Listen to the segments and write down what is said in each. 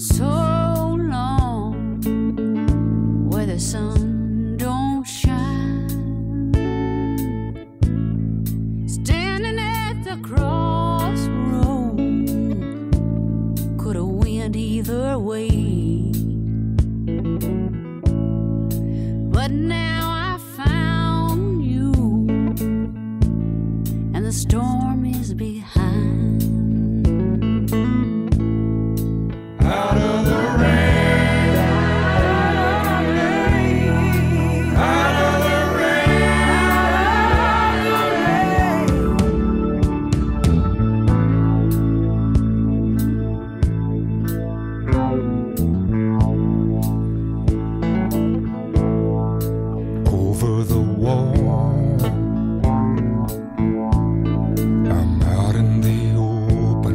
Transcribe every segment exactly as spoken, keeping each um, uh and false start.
so long where the sun don't shine, standing at the crossroad, could have went either way, but now I found you and the storm is behind. Out of the rain, out of the rain. Over the wall, I'm out in the open,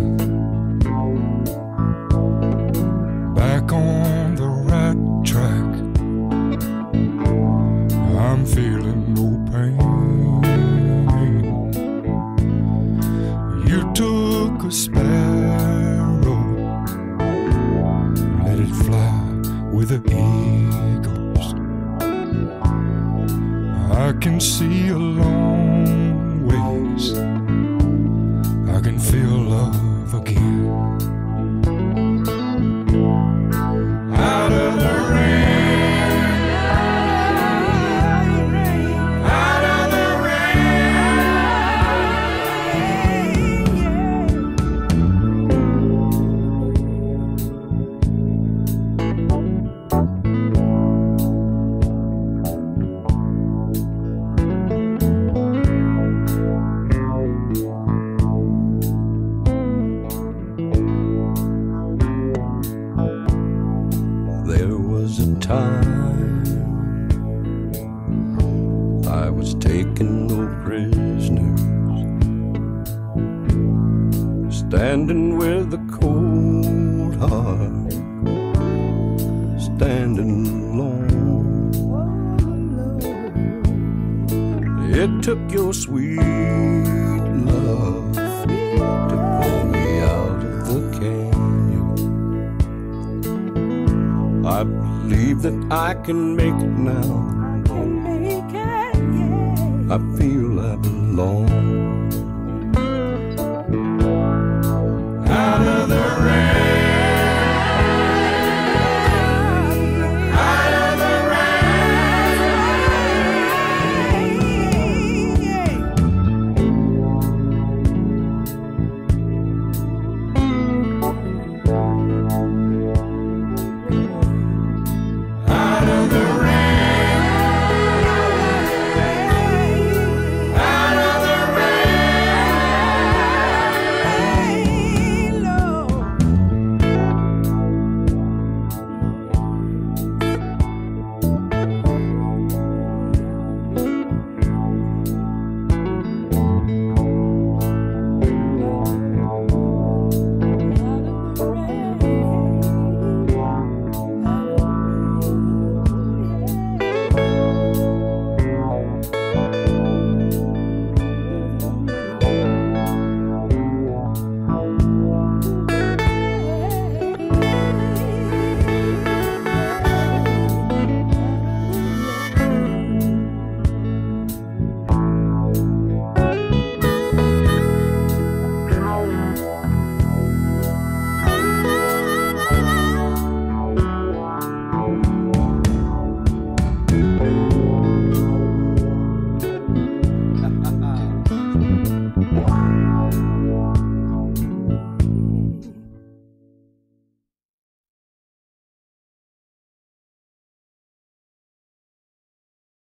back on the right track. I'm feeling no pain. You took a sparrow, let it fly with the eagles. I can see a long ways, I can feel love again. Out of the rain, out of the There was a time I was taking no prisoners, standing with a cold heart, standing alone. It took your sweet love to pull me out of the canyon. I believe that I can make it now. I feel I belong. Out of the